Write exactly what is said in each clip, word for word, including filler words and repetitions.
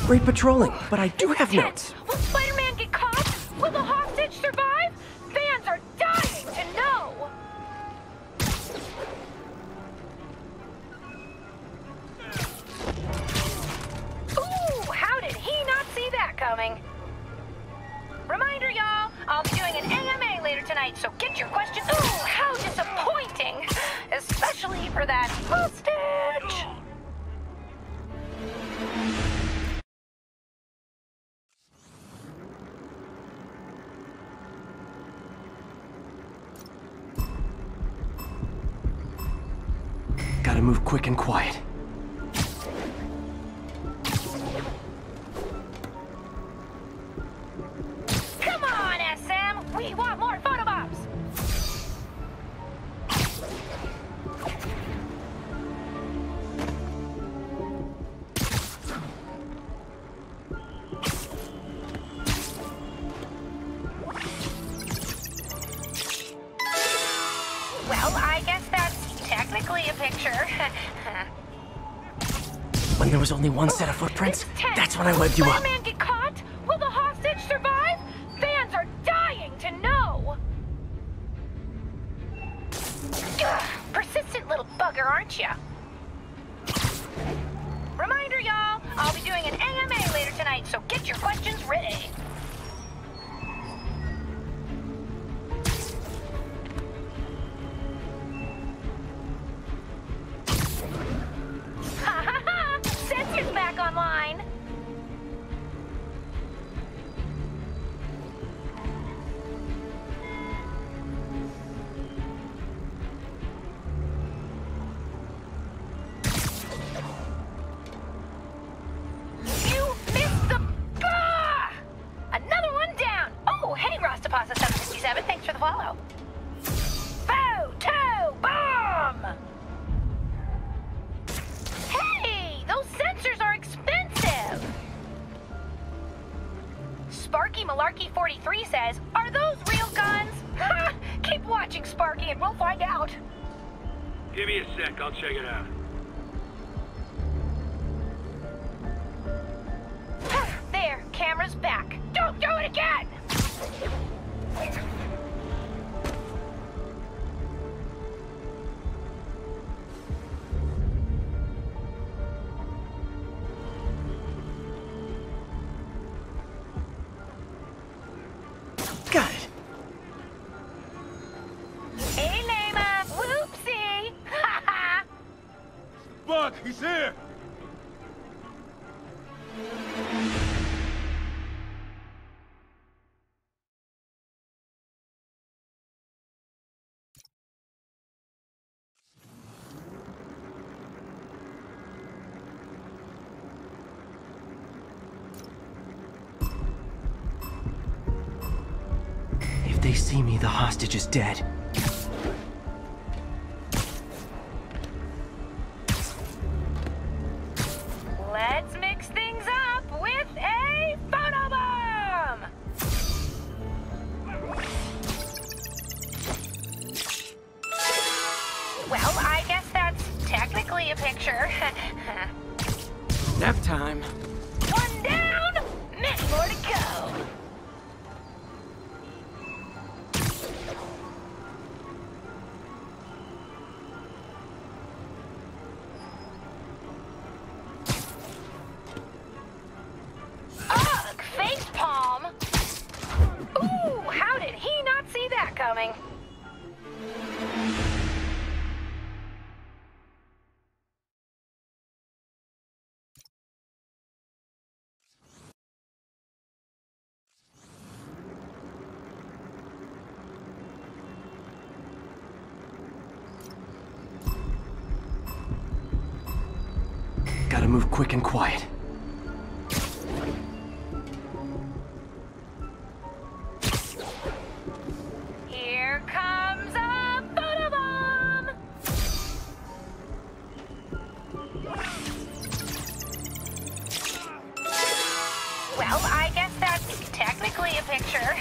Great patrolling, but I do have notes. Will Spider-Man get caught? Will the hostage survive? Fans are dying to know! Ooh, how did he not see that coming? Reminder, y'all, I'll be doing an A M A later tonight, so get your questions. Ooh, how disappointing! Especially for that hostage! Gotta move quick and quiet. Come on, S M! We want more photobombs! Well, I guess that's technically a picture. When there was only one set of footprints, that's when I webbed you up. Will Spider-Man get caught? Will the hostage survive? Fans are dying to know! Ugh, persistent little bugger, aren't you? Reminder, y'all, I'll be doing an A M A later tonight, so get your questions ready. Ha ha ha! Censor's back online! You missed the... Ah! Another one down! Oh, hey, Rastapasa seven fifty-seven, thanks for the follow. Photo bomb! Hey, those sensors are expensive! Sparky Malarkey forty-three says, are those real guns? Ha! Keep watching, Sparky, and we'll find out. Give me a sec, I'll check it out. There, camera's back. Don't do it again! Got it. Hey, Lema! Whoopsie! Ha ha! Fuck, he's here! If they see me, the hostage is dead. Let's mix things up with a photobomb! Well, I guess that's technically a picture. Nap time. One down, many more to go. Ugh, facepalm! Ooh, how did he not see that coming? Gotta move quick and quiet. Here comes a photobomb! Well, I guess that's technically a picture.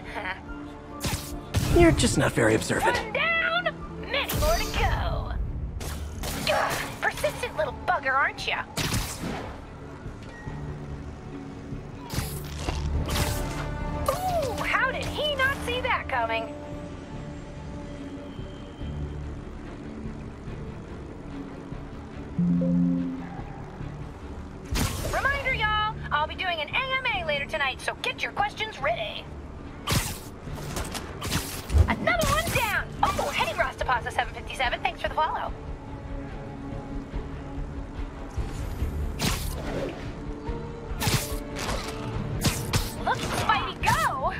You're just not very observant. One down, many more to go. Ugh, persistent little bugger, aren't you? coming. Reminder, y'all, I'll be doing an A M A later tonight, so get your questions ready. Another one down! Oh, hey, Rastapasa seven fifty-seven, thanks for the follow. Look at Spidey go!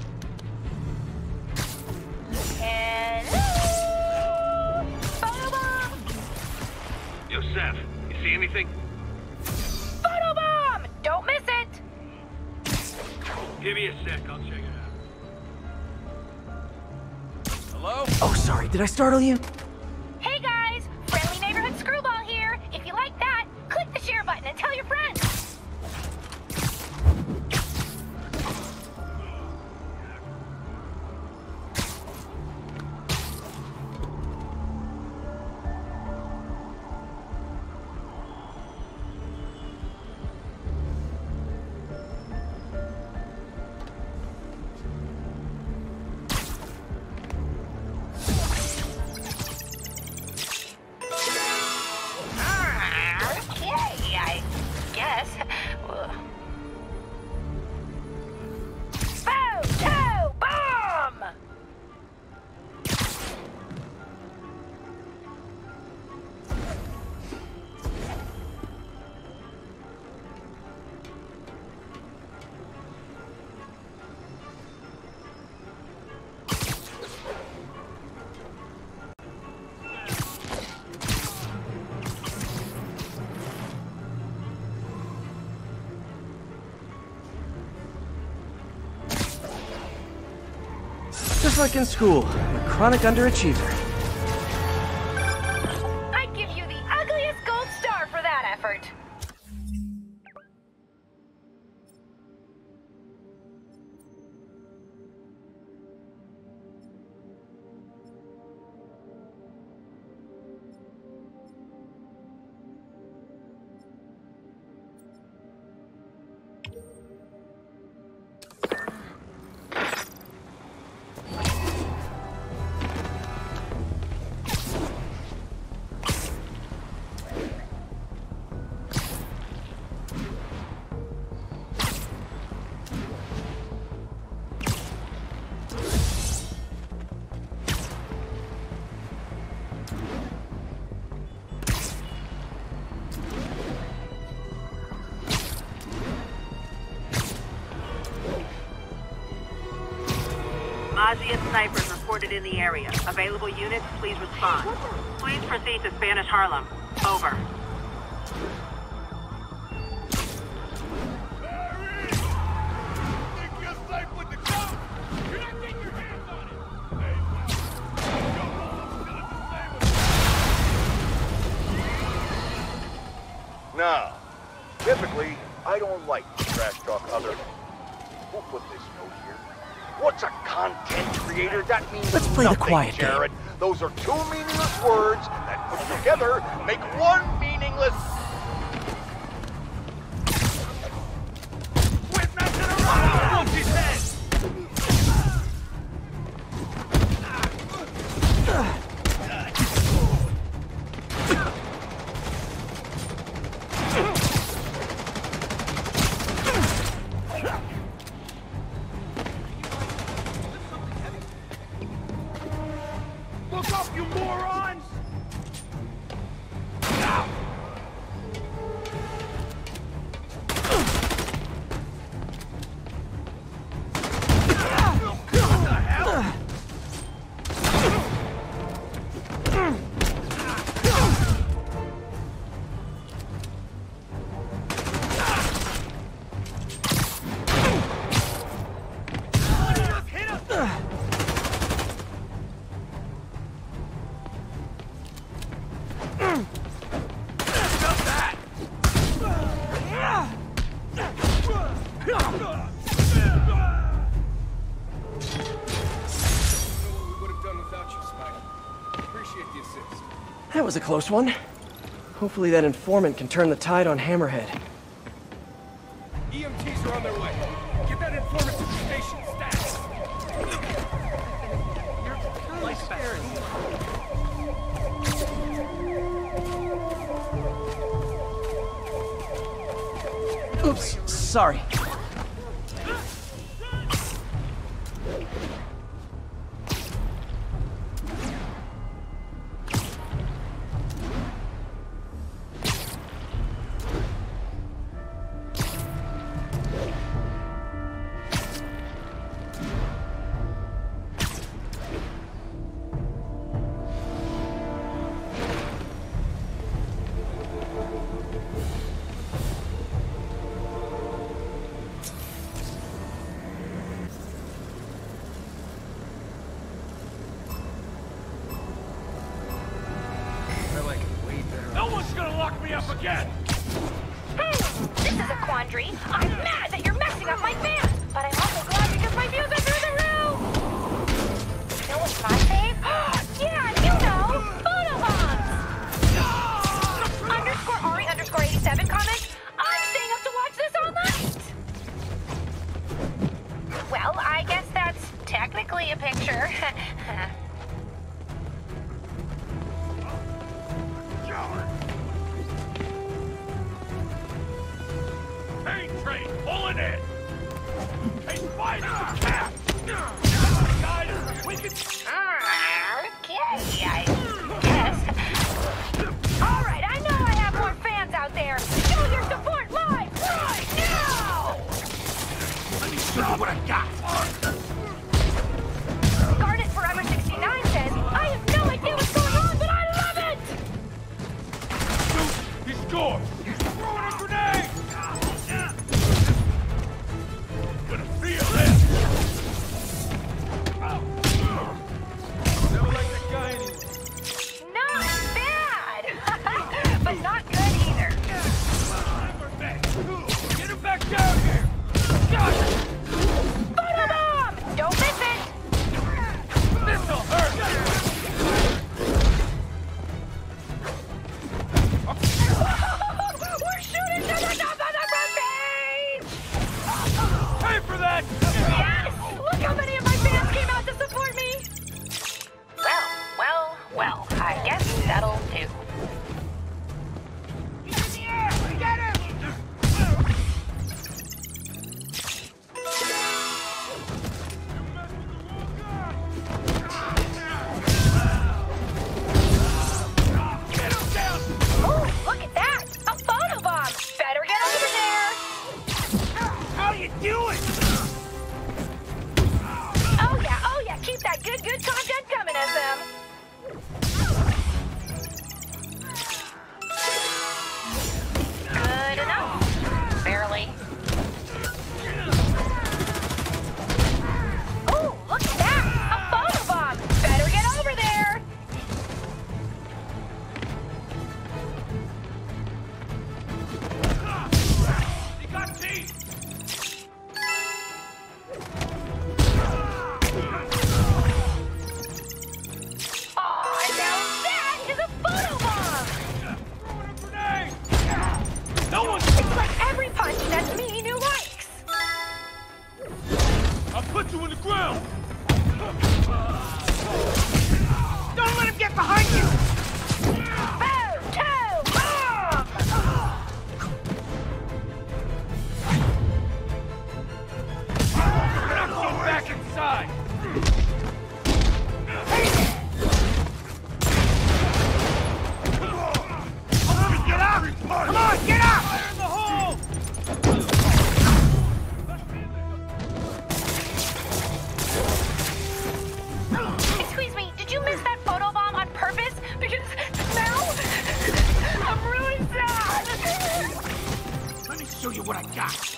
Hello! Photobomb! Yo, Seth, you see anything? Photobomb! Don't miss it! Give me a sec, I'll check it out. Hello? Oh, sorry, did I startle you? Hey guys! Friendly neighborhood screwball here! If you like that, click the share button and tell your friends! Just like in school, I'm a chronic underachiever. I'd give you the ugliest gold star for that effort. Aussie snipers reported in the area. Available units, please respond. Please proceed to Spanish Harlem. Over. Now, typically, I don't like to trash talk others. Who put this note here? What's a content creator? That means Let's play the nothing, quiet game. Jared. Those are two meaningless words that put together make one meaningless... We're not gonna run! His head! Look up, you morons! That was a close one. Hopefully that informant can turn the tide on Hammerhead. E M Ts are on their way. Get that informant to the station, stat! Oops, sorry. Again! Hmm, this is a quandary. I'm mad that you're messing up my fans, but I'm also glad because my views are through the roof! You know what's my fave? Yeah, you know! Photobombs! Underscore Ari underscore eighty-seven comments, I'm staying up to watch this all night! Well, I guess that's technically a picture. Pulling it! Hey, fight the cat! Guys, we can... Okay, I guess. All right, I know I have more fans out there. Show your support live right now! Let me show you what I got! Garnet Forever sixty-nine says, I have no idea what's going on, but I love it! Shoot! He scored! He's throwing a grenade! Feel it! Never like that guy anymore. Not bad! But not good either. Get him back down here! Got it! Photobomb! Don't miss it! This'll hurt! We're shooting to the top of the front page! Pay for that! Yes! Look how many of my fans came out to support me! Well, well, well, I guess that'll do. He's in the air! Get him! Get him down! Oh, look at that! A photobomb! Better get over there! How you doing? Oh yeah, oh yeah, keep that good, good content coming, S M. Good enough. Barely. Oh, look at that! A photobomb! Better get over there! He got teeth! Aw, now that is a photobomb! Throwing a grenade! No one! It's like every punch nets me new likes! I'll put you in the ground! Don't let him get behind you! Photobomb! We're not going back inside! Get out! Come on, get out! Fire in the hole! Excuse me, did you miss that photobomb on purpose? Because now I'm really sad. Let me show you what I got.